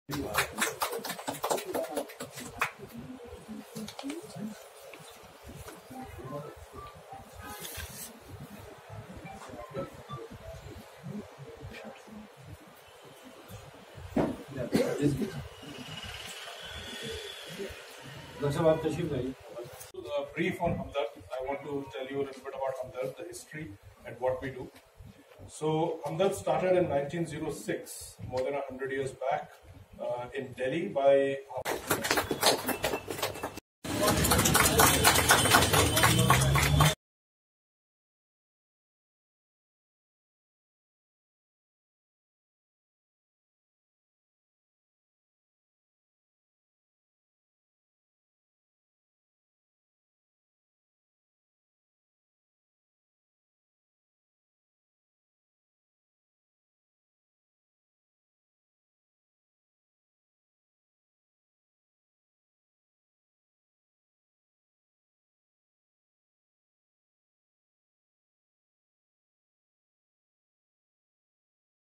Brief on Hamdard. I want to tell you a little bit about Hamdard, the history and what we do. So Hamdard started in 1906, more than 100 years back, in Delhi by